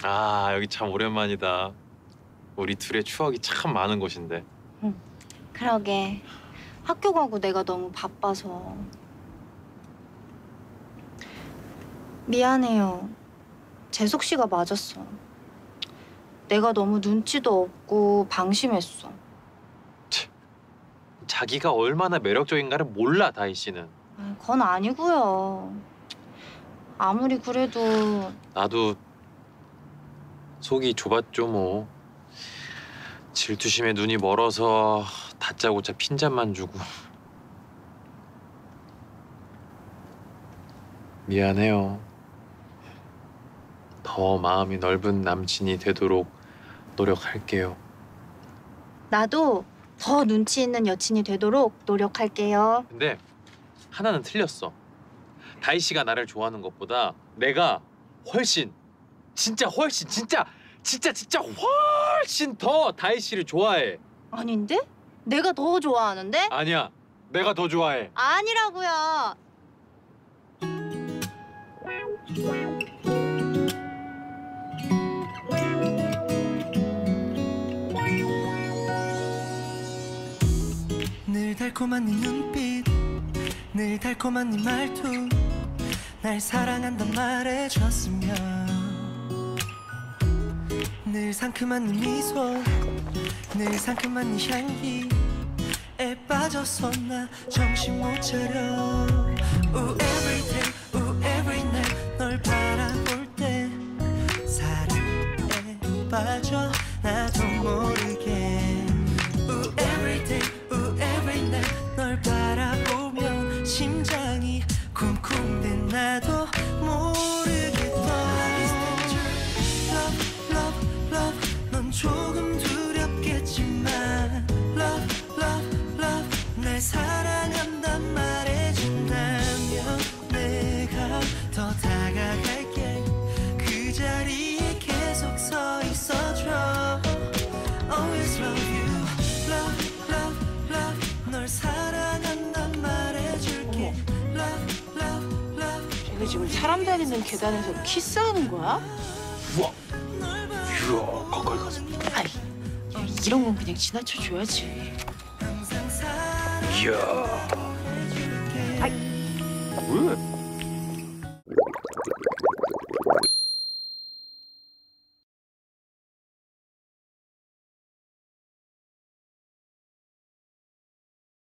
아, 여기 참 오랜만이다. 우리 둘의 추억이 참 많은 곳인데. 응. 그러게. 학교 가고 내가 너무 바빠서. 미안해요. 재석 씨가 맞았어. 내가 너무 눈치도 없고 방심했어. 자기가 얼마나 매력적인가를 몰라, 다희 씨는. 그건 아니고요. 아무리 그래도 나도 속이 좁았죠, 뭐. 질투심에 눈이 멀어서 다짜고짜 핀잔만 주고. 미안해요. 더 마음이 넓은 남친이 되도록 노력할게요. 나도 더 눈치 있는 여친이 되도록 노력할게요. 근데 하나는 틀렸어. 다희 씨가 나를 좋아하는 것보다 내가 훨씬, 진짜 훨씬, 진짜 훨씬 더 다희 씨를 좋아해. 아닌데? 내가 더 좋아하는데? 아니야, 내가 더 좋아해. 아니라고요. 늘 달콤한 네 눈빛, 늘 달콤한 네 말투, 날 사랑한단 말해줬으면. 늘 상큼한 네 미소, 늘 상큼한 네 향기에 빠져서 나 정신 못 차려. Ooh, every day, ooh, every night 널 바라볼 때 사랑에 빠져 나도 모르게. Ooh, every day, ooh, every night 널 바라보면 심장이 쿵쿵대 나도 모르겠다. Love, love, love 넌 조금 두렵겠지만 Love, love, love 날 사랑한단 말해준다면 내가 더 다가갈게. 그 자리에 계속 서 있어줘. Always love you. Love, love, love 널 사랑한단 말해줄게. Love, love, love 쟤네 지금 사람 다니는 계단에서 키스하는 거야? 우와, 이야, 가까이 가서. 아이, 야, 이런 건 그냥 지나쳐줘야지. 항상 이야. 사랑해줄게. 왜?